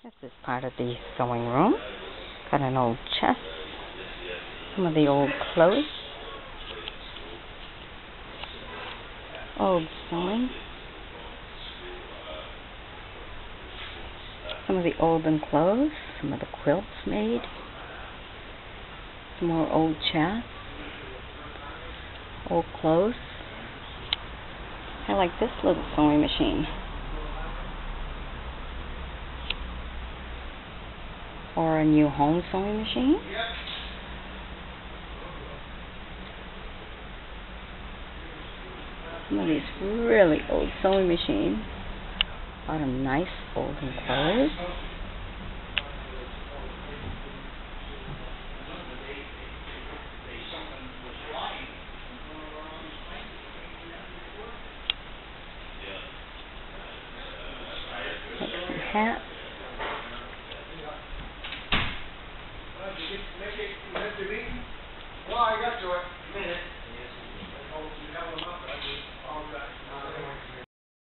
This is part of the sewing room. Got an old chest, some of the old clothes, old sewing, some of the olden clothes, some of the quilts made, some more old chests, old clothes. I like this little sewing machine. Or a new home sewing machine. Some of these really old sewing machines. A lot of nice olden clothes. Make some hats. Well, I got to it.